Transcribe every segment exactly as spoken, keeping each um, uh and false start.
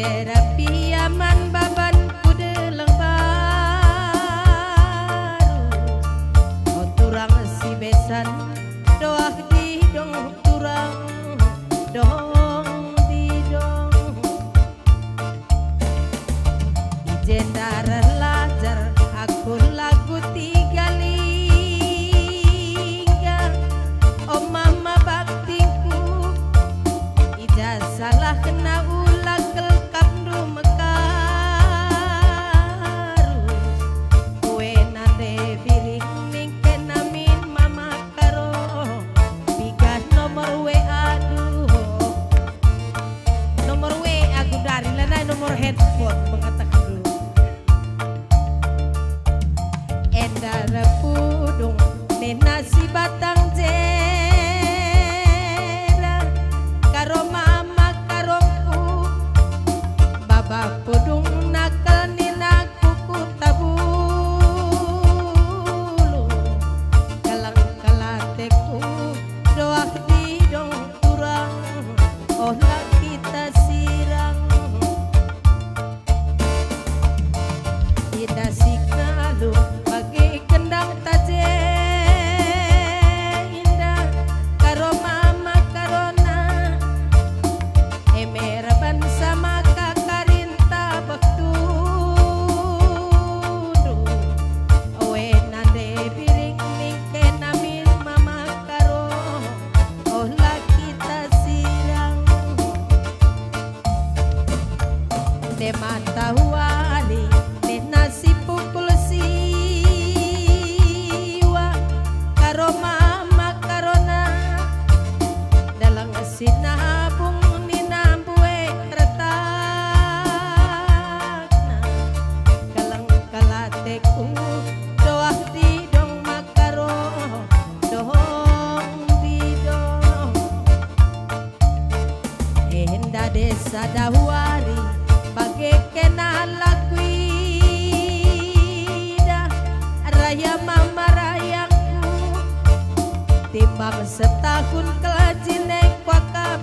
terapi aman baban kudeleng baru turang si besan doa di dong turang dong di dong jendar lajar aku lagu tiga lingga oh mama baktiku ijazah kena ulah kelkap du mekaru kue nade biring mingke namin mama karo pigan nomor W A duh nomor W A aku dari lanai nomor handphone mengatakan dulu endar pudung nena si batang jera karo mama karongku baba pudung nakal nina kuku tabulu kalang kalateku doa di dong turang oh lah kita sirang tidak sikalu bagi kendang taje indah karo mama karona emeraban sama kakarinta baktudu awe nande piring ningke namin mama karo oh lah kita sirang de mata wali de nasi pukul siwa karo mama karona dalang sinabung ninambue retakna kalang kalateku doa di dong makaro dong di dong henda desa dawari bagai kenal lakuida raya mama rayangku timbang setahun kelajine kuakap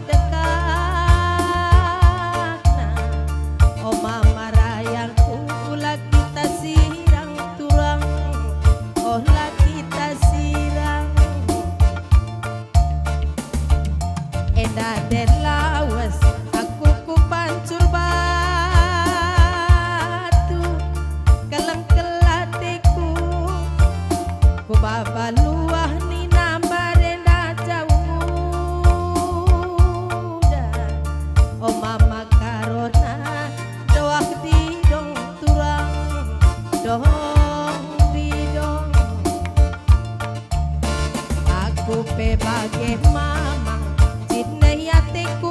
dekatna oh mama rayangku ulah kita sirang turang oh lah kita sirang enda den lawas aku ku pancur batu keleng kelatiku ku baba luah ni nambarenda jauh muda oh mama karona doa di dong turang dong di dong aku pe bagai mama Sidney atiku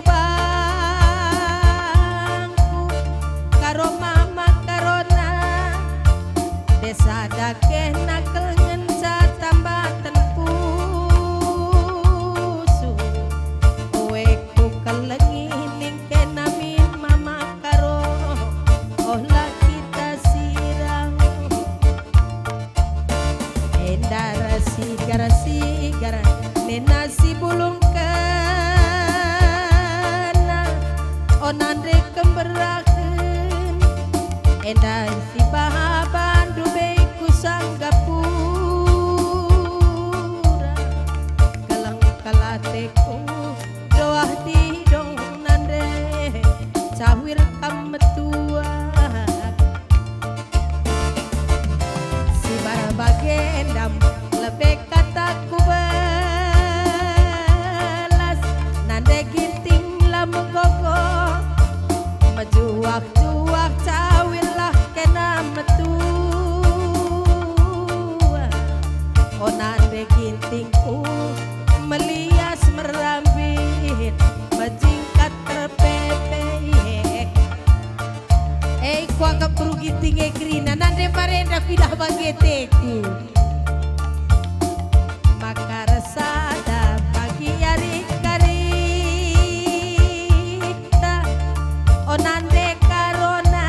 bangku karo mama karona desa dakeh nakel ngenca tambatan pusu kowe ku kelengi ningke namin mama karo oh lah kita sirang endar sigara sigara nena si bulung kena onande kemberakeun endah si bahaban dubei ku sanggapura kalang kalateku doa di dong nande cawir kametua si barabagendam lebih kataku belas nande ginting lamu gogo majuak-juak cawilah kena metua oh nande gintingku melias merambit majingkat terpepek eh kuangka peru ginting egrina nande parenda pidah bageteku maka resada pagi hari karita onande karona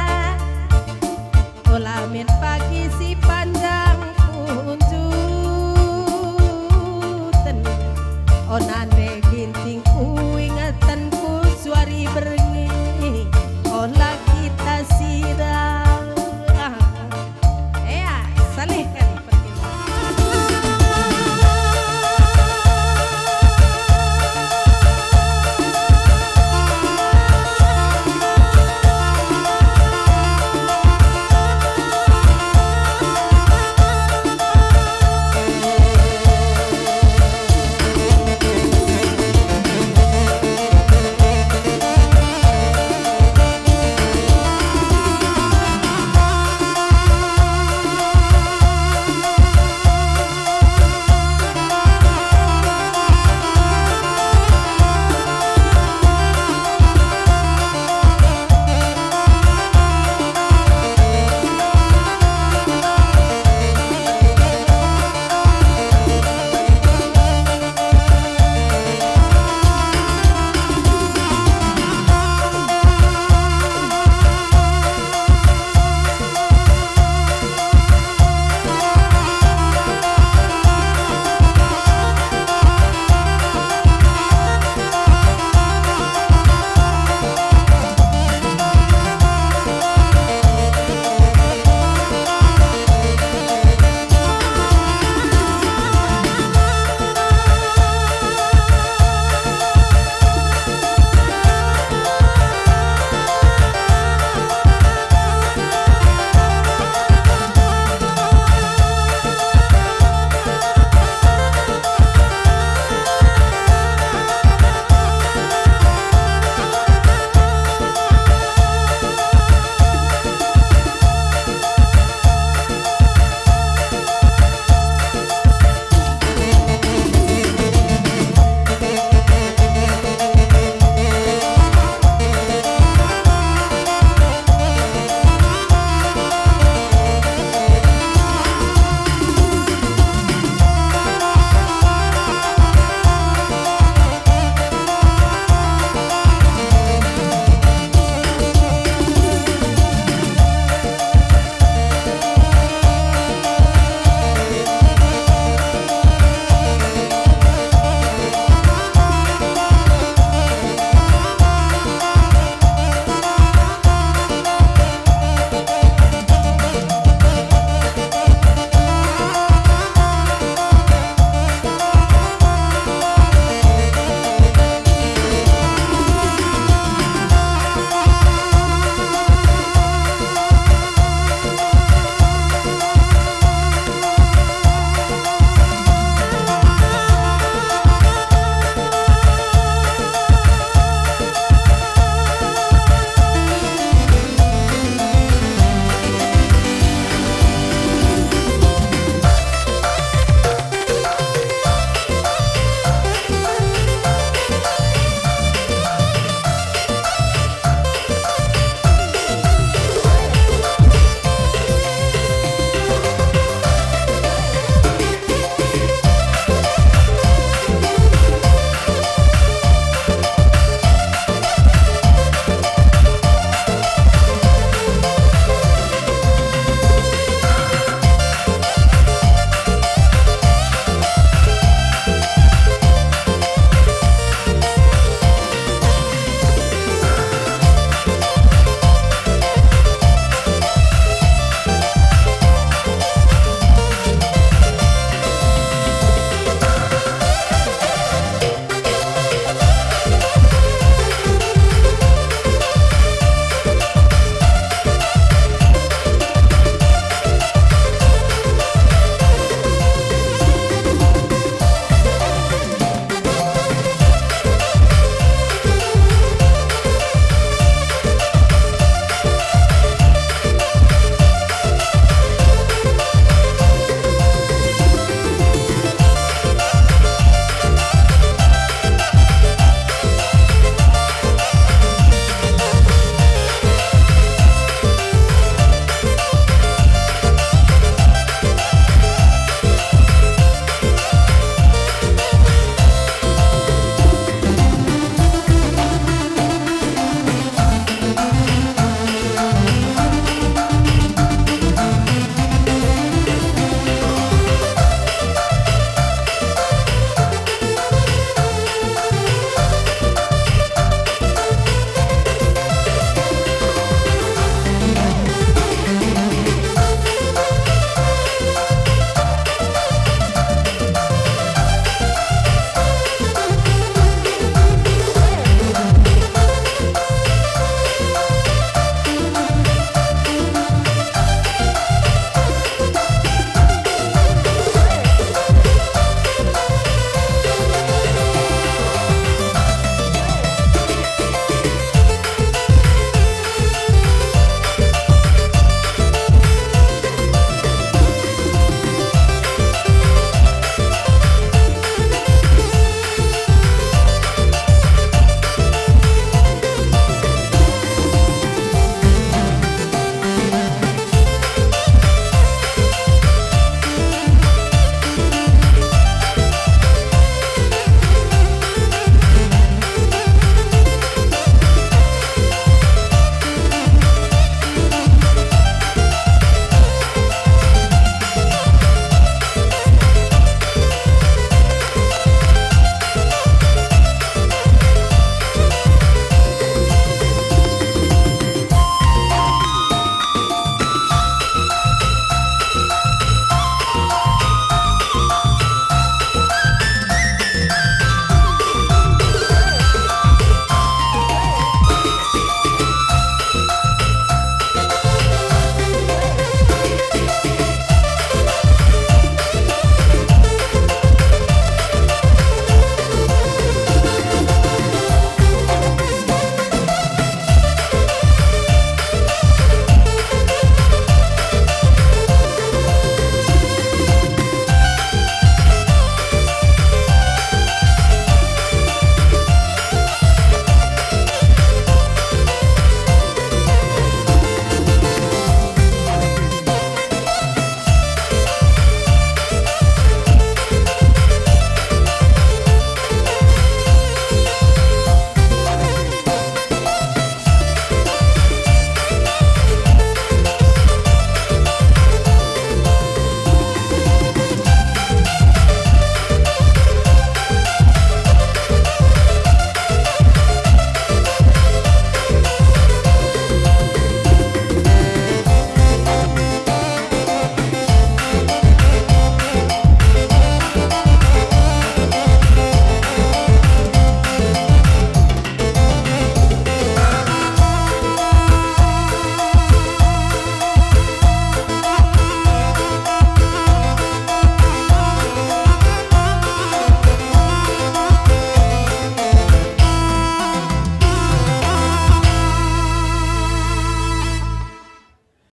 olamin pagi si panjang kunjuten onande ginting ku ingatan ku suari ber